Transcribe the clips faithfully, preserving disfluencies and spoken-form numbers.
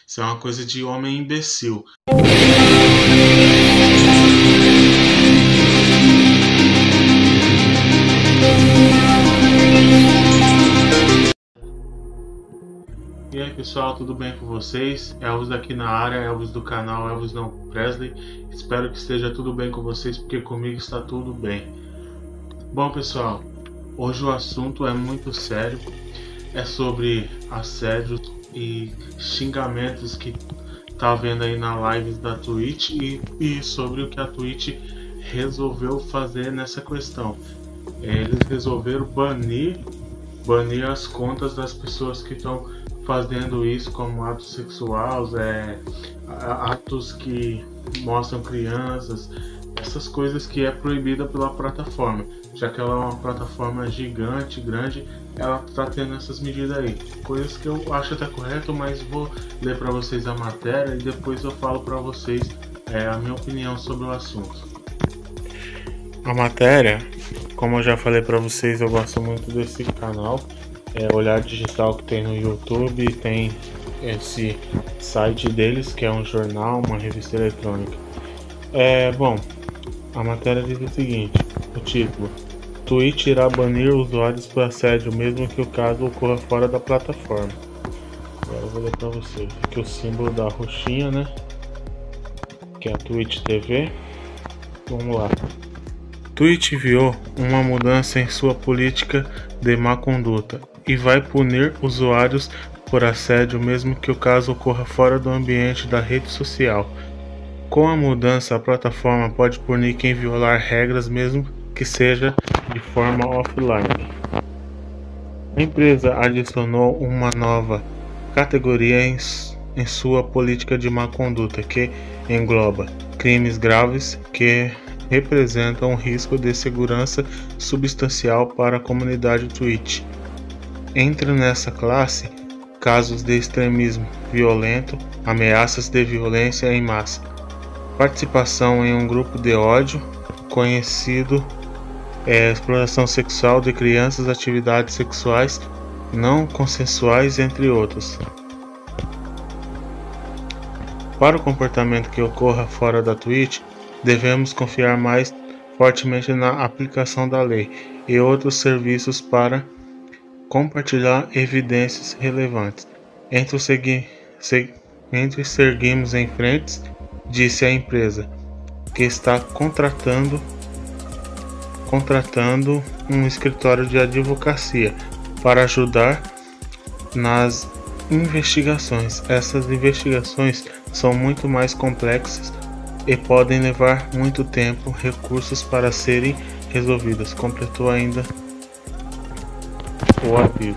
Isso é uma coisa de homem imbecil. E aí pessoal, tudo bem com vocês? Elvis aqui na área, Elvis do canal Elvis Não Presley. Espero que esteja tudo bem com vocês, porque comigo está tudo bem. Bom pessoal, hoje o assunto é muito sério. É sobre assédio e xingamentos que tá vendo aí na live da Twitch e, e sobre o que a Twitch resolveu fazer nessa questão. Eles resolveram banir, banir as contas das pessoas que estão fazendo isso, como atos sexuais, é, atos que mostram crianças, essas coisas que é proibida pela plataforma, já que ela é uma plataforma gigante, grande, ela está tendo essas medidas aí, coisas que eu acho até correto, mas vou ler para vocês a matéria e depois eu falo para vocês é, a minha opinião sobre o assunto. A matéria, como eu já falei para vocês, eu gosto muito desse canal. É, Olhar Digital, que tem no YouTube, tem esse site deles que é um jornal, uma revista eletrônica. É, bom, a matéria diz o seguinte, o título: Twitch irá banir usuários por assédio mesmo que o caso ocorra fora da plataforma. Agora eu vou ler para vocês aqui o símbolo da roxinha, né, que é a Twitch T V. Vamos lá. Twitch viu uma mudança em sua política de má conduta e vai punir usuários por assédio mesmo que o caso ocorra fora do ambiente da rede social. Com a mudança, a plataforma pode punir quem violar regras mesmo que seja de forma offline. A empresa adicionou uma nova categoria em, em sua política de má conduta que engloba crimes graves que representam um risco de segurança substancial para a comunidade Twitch. Entra nessa classe casos de extremismo violento, ameaças de violência em massa, participação em um grupo de ódio, conhecido é, exploração sexual de crianças, atividades sexuais não consensuais, entre outros. Para o comportamento que ocorra fora da Twitch, devemos confiar mais fortemente na aplicação da lei e outros serviços para compartilhar evidências relevantes. Entre, segui se entre seguirmos em frente, disse a empresa, que está contratando, contratando um escritório de advocacia para ajudar nas investigações. Essas investigações são muito mais complexas e podem levar muito tempo, recursos para serem resolvidas, completou ainda o aviso.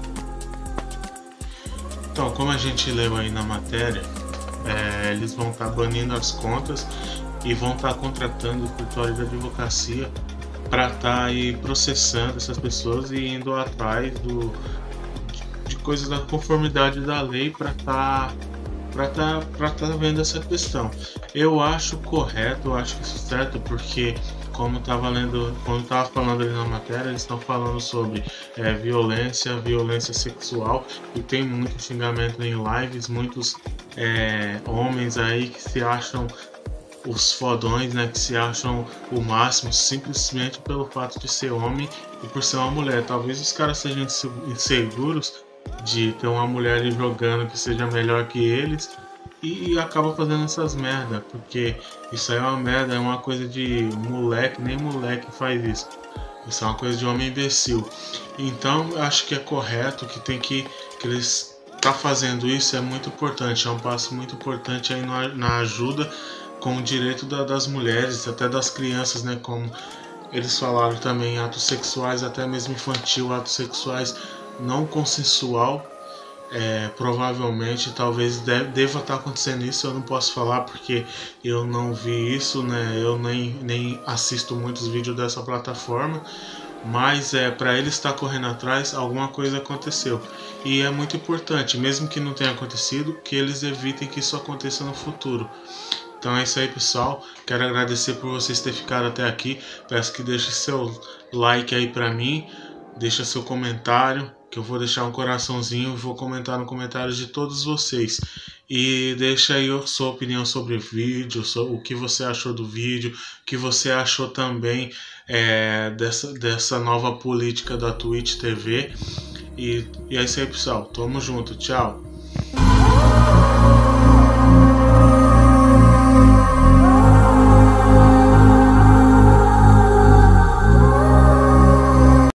Então, como a gente leu aí na matéria, é, eles vão estar tá banindo as contas e vão estar tá contratando o escritório de advocacia para estar tá aí processando essas pessoas e indo atrás do, de, de coisas da conformidade da lei para estar tá, para tá, para tá vendo essa questão. Eu acho correto, eu acho isso certo, porque como estava lendo, como estava falando ali na matéria, eles estão falando sobre é, violência, violência sexual, e tem muito xingamento em lives, muitos é, homens aí que se acham os fodões, né, que se acham o máximo simplesmente pelo fato de ser homem e por ser uma mulher. Talvez os caras sejam inseguros de ter uma mulher ali jogando que seja melhor que eles e acaba fazendo essas merda, porque isso aí é uma merda, é uma coisa de moleque, nem moleque faz isso. Isso é uma coisa de homem imbecil. Então eu acho que é correto, que tem que, que eles tá fazendo isso, é muito importante, é um passo muito importante aí na, na ajuda com o direito da, das mulheres, até das crianças, né, como eles falaram também, atos sexuais, até mesmo infantil, atos sexuais não consensual. É, provavelmente, talvez deve, deva estar acontecendo isso, eu não posso falar porque eu não vi isso, né? Eu nem, nem assisto muitos vídeos dessa plataforma, mas é, para ele estar correndo atrás, alguma coisa aconteceu. E é muito importante, mesmo que não tenha acontecido, que eles evitem que isso aconteça no futuro. Então é isso aí, pessoal, quero agradecer por vocês terem ficado até aqui, peço que deixe seu like aí para mim, deixa seu comentário. que eu vou deixar um coraçãozinho e vou comentar no comentário de todos vocês. E deixa aí a sua opinião sobre o vídeo, o que você achou do vídeo, o que você achou também é, dessa, dessa nova política da Twitch T V. E, e é isso aí, pessoal. Tamo junto. Tchau.